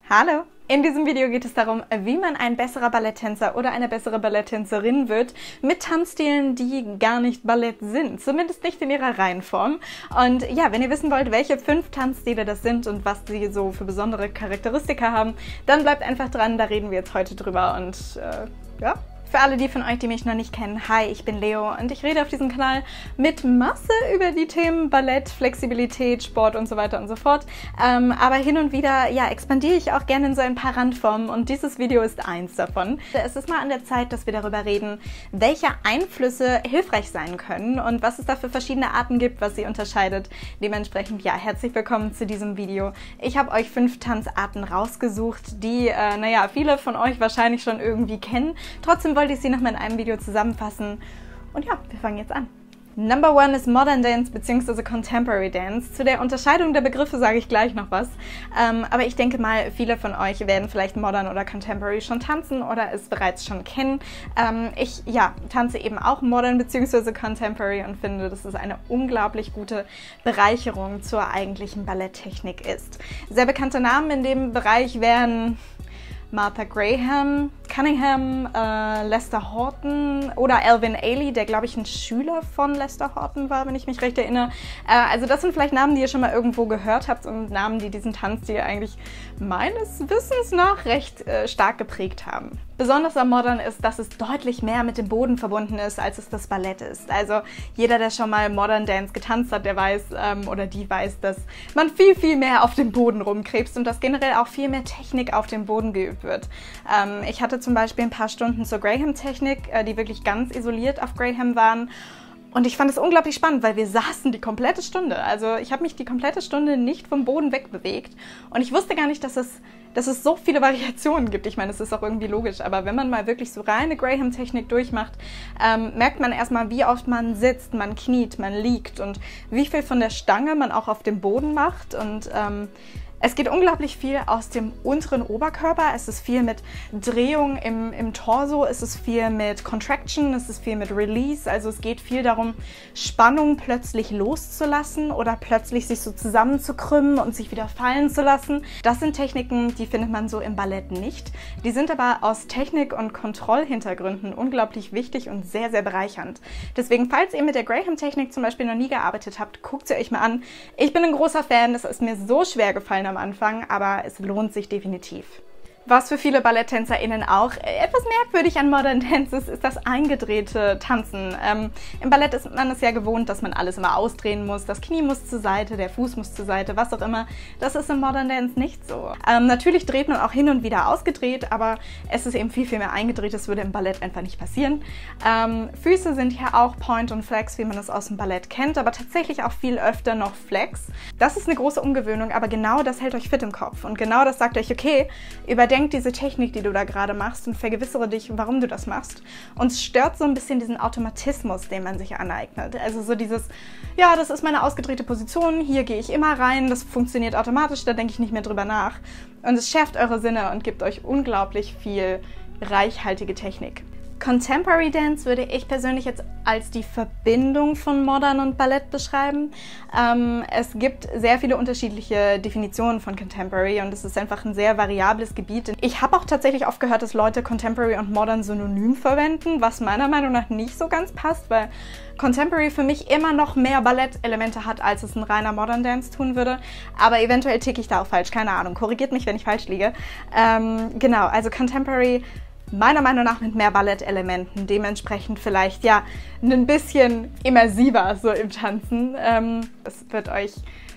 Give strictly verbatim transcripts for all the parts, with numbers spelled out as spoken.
Hallo! In diesem Video geht es darum, wie man ein besserer Balletttänzer oder eine bessere Balletttänzerin wird mit Tanzstilen, die gar nicht Ballett sind, zumindest nicht in ihrer Reihenform. Und ja, wenn ihr wissen wollt, welche fünf Tanzstile das sind und was sie so für besondere Charakteristika haben, dann bleibt einfach dran, da reden wir jetzt heute drüber und äh, ja. Für alle die von euch, die mich noch nicht kennen, hi, ich bin Leo und ich rede auf diesem Kanal mit Masse über die Themen Ballett, Flexibilität, Sport und so weiter und so fort. Ähm, aber hin und wieder, ja, expandiere ich auch gerne in so ein paar Randformen und dieses Video ist eins davon. Es ist mal an der Zeit, dass wir darüber reden, welche Einflüsse hilfreich sein können und was es da für verschiedene Arten gibt, was sie unterscheidet. Dementsprechend, ja, herzlich willkommen zu diesem Video. Ich habe euch fünf Tanzarten rausgesucht, die, äh, naja, viele von euch wahrscheinlich schon irgendwie kennen. Trotzdem wollte ich sie nochmal in einem Video zusammenfassen. Und ja, wir fangen jetzt an. Number one ist Modern Dance bzw. Contemporary Dance. Zu der Unterscheidung der Begriffe sage ich gleich noch was. Ähm, aber ich denke mal, viele von euch werden vielleicht Modern oder Contemporary schon tanzen oder es bereits schon kennen. Ähm, ich ja, tanze eben auch Modern bzw. Contemporary und finde, dass es eine unglaublich gute Bereicherung zur eigentlichen Balletttechnik ist. Sehr bekannte Namen in dem Bereich wären Martha Graham, Cunningham, äh, Lester Horton oder Alvin Ailey, der, glaube ich, ein Schüler von Lester Horton war, wenn ich mich recht erinnere. Äh, also das sind vielleicht Namen, die ihr schon mal irgendwo gehört habt und Namen, die diesen Tanzstil eigentlich meines Wissens nach recht äh, stark geprägt haben. Besonders am Modern ist, dass es deutlich mehr mit dem Boden verbunden ist, als es das Ballett ist. Also jeder, der schon mal Modern Dance getanzt hat, der weiß ähm, oder die weiß, dass man viel, viel mehr auf dem Boden rumkrebst und dass generell auch viel mehr Technik auf dem Boden geübt wird. Ähm, ich hatte zum Beispiel ein paar Stunden zur Graham-Technik, äh, die wirklich ganz isoliert auf Graham waren. Und ich fand es unglaublich spannend, weil wir saßen die komplette Stunde. Also ich habe mich die komplette Stunde nicht vom Boden wegbewegt. Und ich wusste gar nicht, dass es, dass es so viele Variationen gibt. Ich meine, es ist auch irgendwie logisch. Aber wenn man mal wirklich so reine Graham-Technik durchmacht, ähm, merkt man erstmal, wie oft man sitzt, man kniet, man liegt und wie viel von der Stange man auch auf dem Boden macht. Und ähm, es geht unglaublich viel aus dem unteren Oberkörper, es ist viel mit Drehung im, im Torso, es ist viel mit Contraction, es ist viel mit Release, also es geht viel darum, Spannung plötzlich loszulassen oder plötzlich sich so zusammenzukrümmen und sich wieder fallen zu lassen. Das sind Techniken, die findet man so im Ballett nicht. Die sind aber aus Technik- und Kontrollhintergründen unglaublich wichtig und sehr, sehr bereichernd. Deswegen, falls ihr mit der Graham-Technik zum Beispiel noch nie gearbeitet habt, guckt sie euch mal an. Ich bin ein großer Fan, es ist mir so schwer gefallen am Anfang, aber es lohnt sich definitiv. Was für viele BalletttänzerInnen auch etwas merkwürdig an Modern Dance ist, ist das eingedrehte Tanzen. Ähm, Im Ballett ist man es ja gewohnt, dass man alles immer ausdrehen muss. Das Knie muss zur Seite, der Fuß muss zur Seite, was auch immer. Das ist im Modern Dance nicht so. Ähm, natürlich dreht man auch hin und wieder ausgedreht, aber es ist eben viel, viel mehr eingedreht. Das würde im Ballett einfach nicht passieren. Ähm, Füße sind hier auch Point und Flex, wie man es aus dem Ballett kennt, aber tatsächlich auch viel öfter noch Flex. Das ist eine große Umgewöhnung, aber genau das hält euch fit im Kopf. Und genau das sagt euch, okay, überdenkt diese Technik, die du da gerade machst und vergewissere dich, warum du das machst. Und es stört so ein bisschen diesen Automatismus, den man sich aneignet. Also so dieses, ja, das ist meine ausgedrehte Position, hier gehe ich immer rein, das funktioniert automatisch, da denke ich nicht mehr drüber nach. Und es schärft eure Sinne und gibt euch unglaublich viel reichhaltige Technik. Contemporary Dance würde ich persönlich jetzt als die Verbindung von Modern und Ballett beschreiben. Ähm, es gibt sehr viele unterschiedliche Definitionen von Contemporary und es ist einfach ein sehr variables Gebiet. Ich habe auch tatsächlich oft gehört, dass Leute Contemporary und Modern synonym verwenden, was meiner Meinung nach nicht so ganz passt, weil Contemporary für mich immer noch mehr Ballettelemente hat, als es ein reiner Modern Dance tun würde. Aber eventuell ticke ich da auch falsch, keine Ahnung. Korrigiert mich, wenn ich falsch liege. Ähm, genau, also Contemporary meiner Meinung nach mit mehr Ballettelementen, dementsprechend vielleicht ja ein bisschen immersiver so im Tanzen. Ähm, es wird euch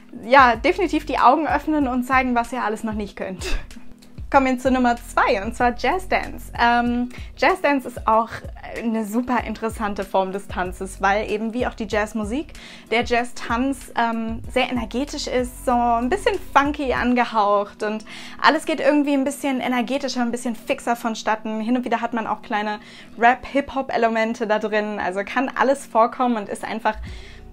ja definitiv die Augen öffnen und zeigen, was ihr alles noch nicht könnt. Kommen wir zu Nummer zwei und zwar Jazz Dance. Ähm, Jazz Dance ist auch eine super interessante Form des Tanzes, weil eben wie auch die Jazzmusik, der Jazz-Tanz ähm, sehr energetisch ist, so ein bisschen funky angehaucht und alles geht irgendwie ein bisschen energetischer, ein bisschen fixer vonstatten. Hin und wieder hat man auch kleine Rap-Hip-Hop-Elemente da drin, also kann alles vorkommen und ist einfach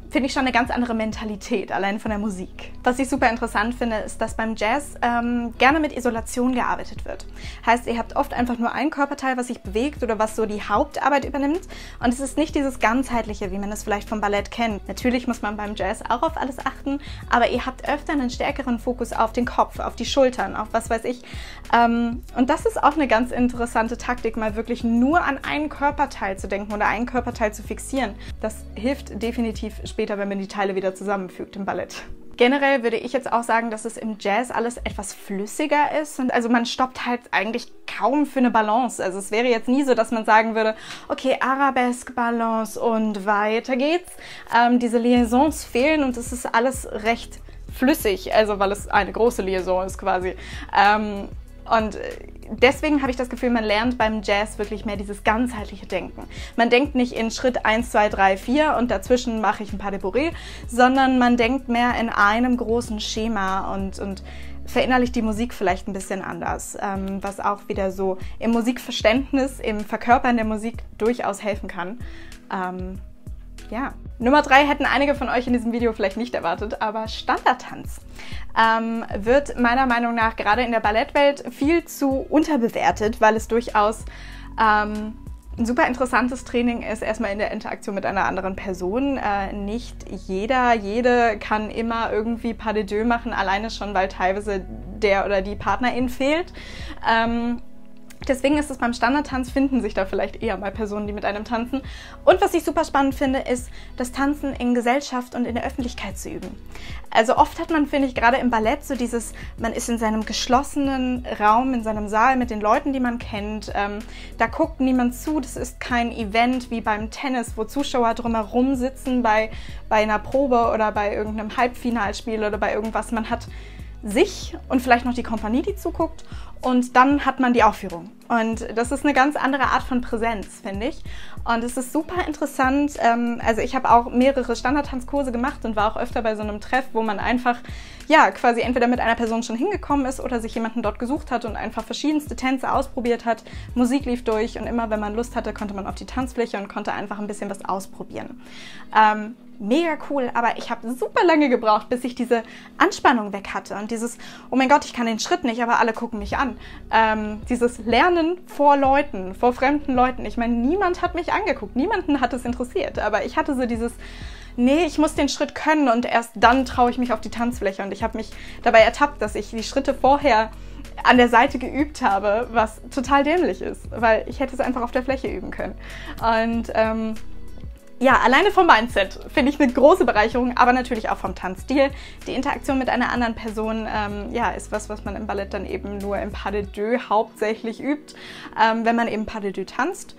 finde ich schon eine ganz andere Mentalität, allein von der Musik. Was ich super interessant finde, ist, dass beim Jazz ähm, gerne mit Isolation gearbeitet wird. Heißt, ihr habt oft einfach nur ein Körperteil, was sich bewegt oder was so die Hauptarbeit übernimmt. Und es ist nicht dieses ganzheitliche, wie man es vielleicht vom Ballett kennt. Natürlich muss man beim Jazz auch auf alles achten, aber ihr habt öfter einen stärkeren Fokus auf den Kopf, auf die Schultern, auf was weiß ich. Ähm, und das ist auch eine ganz interessante Taktik, mal wirklich nur an ein Körperteil zu denken oder ein Körperteil zu fixieren. Das hilft definitiv später, wenn man die Teile wieder zusammenfügt im Ballett. Generell würde ich jetzt auch sagen, dass es im Jazz alles etwas flüssiger ist. Und also man stoppt halt eigentlich kaum für eine Balance. Also es wäre jetzt nie so, dass man sagen würde, okay, Arabesque, Balance und weiter geht's. Ähm, diese Liaisons fehlen und es ist alles recht flüssig, also weil es eine große Liaison ist quasi. Ähm, und deswegen habe ich das Gefühl, man lernt beim Jazz wirklich mehr dieses ganzheitliche Denken. Man denkt nicht in Schritt eins, zwei, drei, vier und dazwischen mache ich ein pas de bourrée, sondern man denkt mehr in einem großen Schema und, und verinnerlicht die Musik vielleicht ein bisschen anders, ähm, was auch wieder so im Musikverständnis, im Verkörpern der Musik durchaus helfen kann. Ähm, Ja. Nummer drei hätten einige von euch in diesem Video vielleicht nicht erwartet, aber Standardtanz ähm, wird meiner Meinung nach gerade in der Ballettwelt viel zu unterbewertet, weil es durchaus ähm, ein super interessantes Training ist, erstmal in der Interaktion mit einer anderen Person. Äh, nicht jeder, jede kann immer irgendwie pas de deux machen, alleine schon, weil teilweise der oder die Partnerin fehlt. Ähm, Deswegen ist es beim Standardtanz, finden sich da vielleicht eher mal Personen, die mit einem tanzen. Und was ich super spannend finde, ist, das Tanzen in Gesellschaft und in der Öffentlichkeit zu üben. Also oft hat man, finde ich, gerade im Ballett so dieses, man ist in seinem geschlossenen Raum, in seinem Saal mit den Leuten, die man kennt. Ähm, da guckt niemand zu, das ist kein Event wie beim Tennis, wo Zuschauer drumherum sitzen bei, bei einer Probe oder bei irgendeinem Halbfinalspiel oder bei irgendwas. Man hat sich und vielleicht noch die Kompanie, die zuguckt, und dann hat man die Aufführung. Und das ist eine ganz andere Art von Präsenz, finde ich. Und es ist super interessant. Ähm, also ich habe auch mehrere Standardtanzkurse gemacht und war auch öfter bei so einem Treff, wo man einfach, ja, quasi entweder mit einer Person schon hingekommen ist oder sich jemanden dort gesucht hat und einfach verschiedenste Tänze ausprobiert hat. Musik lief durch und immer, wenn man Lust hatte, konnte man auf die Tanzfläche und konnte einfach ein bisschen was ausprobieren. Ähm, Mega cool, aber ich habe super lange gebraucht, bis ich diese Anspannung weg hatte und dieses, oh mein Gott, ich kann den Schritt nicht, aber alle gucken mich an. Ähm, dieses Lernen vor Leuten, vor fremden Leuten. Ich meine, niemand hat mich angeguckt, niemanden hat es interessiert, aber ich hatte so dieses, nee, ich muss den Schritt können und erst dann traue ich mich auf die Tanzfläche. Und ich habe mich dabei ertappt, dass ich die Schritte vorher an der Seite geübt habe, was total dämlich ist, weil ich hätte es einfach auf der Fläche üben können. Und ähm, ja, alleine vom Mindset finde ich eine große Bereicherung, aber natürlich auch vom Tanzstil. Die Interaktion mit einer anderen Person ähm, ja, ist was, was man im Ballett dann eben nur im pas de deux hauptsächlich übt, ähm, wenn man eben pas de deux tanzt.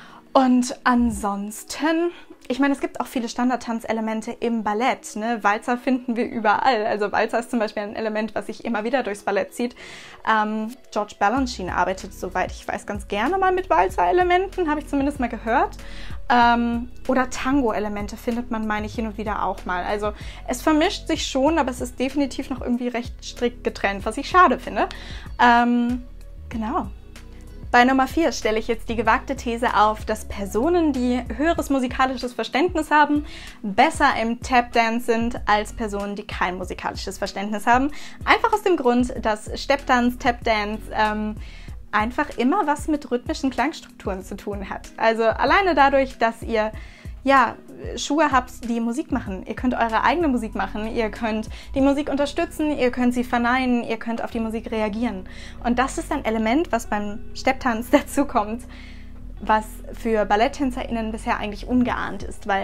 Und ansonsten, ich meine, es gibt auch viele Standardtanzelemente im Ballett. Ne? Walzer finden wir überall. Also Walzer ist zum Beispiel ein Element, was sich immer wieder durchs Ballett zieht. Ähm, George Balanchine arbeitet, soweit ich weiß, ganz gerne mal mit Walzer-Elementen, habe ich zumindest mal gehört. Ähm, oder Tango-Elemente findet man, meine ich, hin und wieder auch mal. Also es vermischt sich schon, aber es ist definitiv noch irgendwie recht strikt getrennt, was ich schade finde. Ähm, genau. Bei Nummer vier stelle ich jetzt die gewagte These auf, dass Personen, die höheres musikalisches Verständnis haben, besser im Tap-Dance sind als Personen, die kein musikalisches Verständnis haben. Einfach aus dem Grund, dass Stepptanz, Tap-Dance ähm, einfach immer was mit rhythmischen Klangstrukturen zu tun hat. Also alleine dadurch, dass ihr ja, Schuhe habt, die Musik machen. Ihr könnt eure eigene Musik machen, ihr könnt die Musik unterstützen, ihr könnt sie verneinen, ihr könnt auf die Musik reagieren. Und das ist ein Element, was beim Stepptanz dazu kommt, was für BalletttänzerInnen bisher eigentlich ungeahnt ist, weil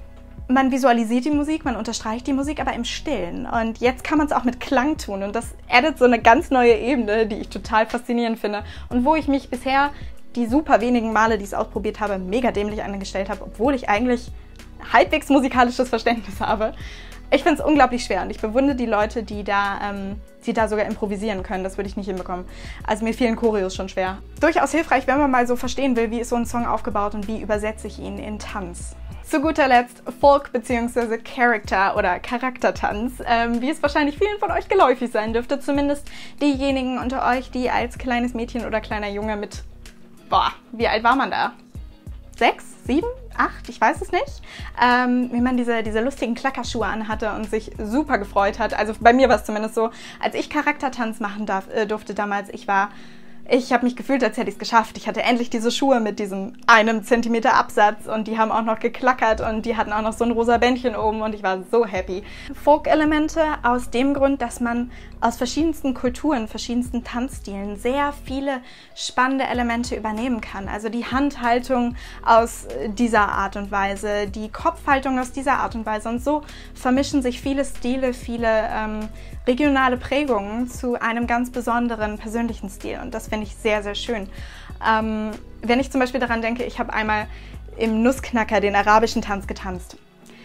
man visualisiert die Musik, man unterstreicht die Musik, aber im Stillen. Und jetzt kann man es auch mit Klang tun und das addet so eine ganz neue Ebene, die ich total faszinierend finde und wo ich mich bisher die super wenigen Male, die ich es ausprobiert habe, mega dämlich angestellt habe, obwohl ich eigentlich halbwegs musikalisches Verständnis habe. Ich finde es unglaublich schwer und ich bewundere die Leute, die da, ähm, die da sogar improvisieren können. Das würde ich nicht hinbekommen. Also mir fielen Choreos schon schwer. Durchaus hilfreich, wenn man mal so verstehen will, wie ist so ein Song aufgebaut und wie übersetze ich ihn in Tanz. Zu guter Letzt Folk- bzw. Character- oder Charaktertanz, ähm, wie es wahrscheinlich vielen von euch geläufig sein dürfte. Zumindest diejenigen unter euch, die als kleines Mädchen oder kleiner Junge mit, boah, wie alt war man da? Sechs? sieben, acht, ich weiß es nicht, ähm, wie man diese, diese lustigen Klackerschuhe anhatte und sich super gefreut hat. Also bei mir war es zumindest so, als ich Charaktertanz machen darf, äh, durfte damals, ich war... Ich habe mich gefühlt, als hätte ich es geschafft. Ich hatte endlich diese Schuhe mit diesem einem Zentimeter Absatz und die haben auch noch geklackert und die hatten auch noch so ein rosa Bändchen oben und ich war so happy. Folk-Elemente aus dem Grund, dass man aus verschiedensten Kulturen, verschiedensten Tanzstilen sehr viele spannende Elemente übernehmen kann. Also die Handhaltung aus dieser Art und Weise, die Kopfhaltung aus dieser Art und Weise und so vermischen sich viele Stile, viele ähm, regionale Prägungen zu einem ganz besonderen persönlichen Stil und das finde ich sehr, sehr schön. Ähm, wenn ich zum Beispiel daran denke, ich habe einmal im Nussknacker den arabischen Tanz getanzt.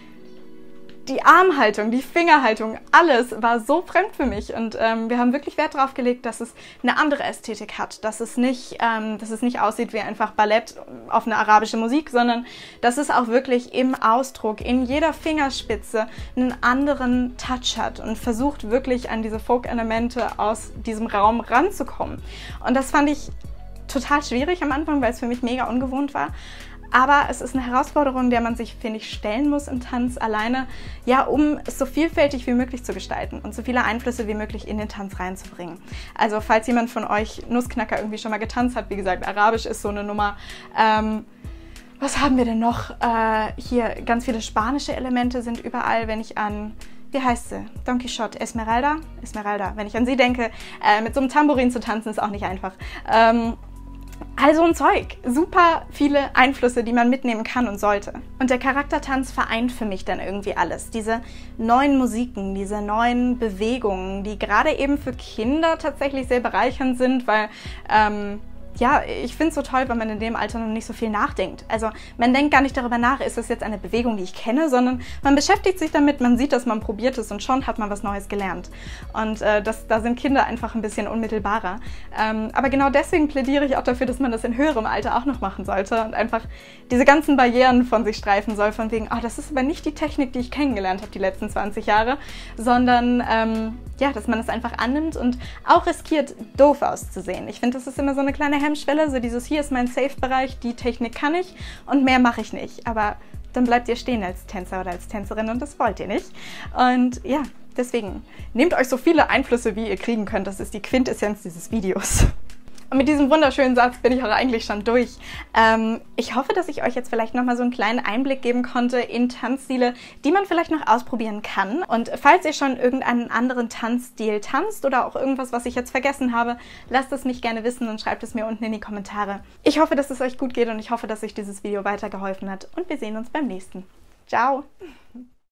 Die Armhaltung, die Fingerhaltung, alles war so fremd für mich und ähm, wir haben wirklich Wert darauf gelegt, dass es eine andere Ästhetik hat, dass es nicht, ähm, dass es nicht aussieht wie einfach Ballett auf eine arabische Musik, sondern dass es auch wirklich im Ausdruck, in jeder Fingerspitze einen anderen Touch hat und versucht wirklich an diese Folk-Elemente aus diesem Raum ranzukommen. Und das fand ich total schwierig am Anfang, weil es für mich mega ungewohnt war. Aber es ist eine Herausforderung, der man sich, finde ich, stellen muss im Tanz alleine, ja, um es so vielfältig wie möglich zu gestalten und so viele Einflüsse wie möglich in den Tanz reinzubringen. Also falls jemand von euch Nussknacker irgendwie schon mal getanzt hat, wie gesagt, Arabisch ist so eine Nummer. Ähm, was haben wir denn noch? Äh, hier ganz viele spanische Elemente sind überall, wenn ich an... Wie heißt sie? Don Quixote, Esmeralda? Esmeralda, wenn ich an sie denke. Äh, mit so einem Tambourin zu tanzen ist auch nicht einfach. Ähm, Also ein Zeug. Super viele Einflüsse, die man mitnehmen kann und sollte. Und der Charaktertanz vereint für mich dann irgendwie alles. Diese neuen Musiken, diese neuen Bewegungen, die gerade eben für Kinder tatsächlich sehr bereichernd sind, weil... Ähm, ja, ich finde es so toll, weil man in dem Alter noch nicht so viel nachdenkt. Also man denkt gar nicht darüber nach, ist das jetzt eine Bewegung, die ich kenne, sondern man beschäftigt sich damit, man sieht, dass man probiert es und schon hat man was Neues gelernt. Und äh, das, da sind Kinder einfach ein bisschen unmittelbarer. Ähm, aber genau deswegen plädiere ich auch dafür, dass man das in höherem Alter auch noch machen sollte und einfach diese ganzen Barrieren von sich streifen soll, von wegen, oh, das ist aber nicht die Technik, die ich kennengelernt habe die letzten zwanzig Jahre, sondern ähm, ja, dass man es einfach annimmt und auch riskiert, doof auszusehen. Ich finde, das ist immer so eine kleine Hemmschwelle, so dieses, hier ist mein Safe-Bereich, die Technik kann ich und mehr mache ich nicht. Aber dann bleibt ihr stehen als Tänzer oder als Tänzerin und das wollt ihr nicht. Und ja, deswegen, nehmt euch so viele Einflüsse, wie ihr kriegen könnt. Das ist die Quintessenz dieses Videos. Und mit diesem wunderschönen Satz bin ich auch eigentlich schon durch. Ähm, ich hoffe, dass ich euch jetzt vielleicht nochmal so einen kleinen Einblick geben konnte in Tanzstile, die man vielleicht noch ausprobieren kann. Und falls ihr schon irgendeinen anderen Tanzstil tanzt oder auch irgendwas, was ich jetzt vergessen habe, lasst es mich gerne wissen und schreibt es mir unten in die Kommentare. Ich hoffe, dass es euch gut geht und ich hoffe, dass euch dieses Video weitergeholfen hat. Und wir sehen uns beim nächsten. Ciao!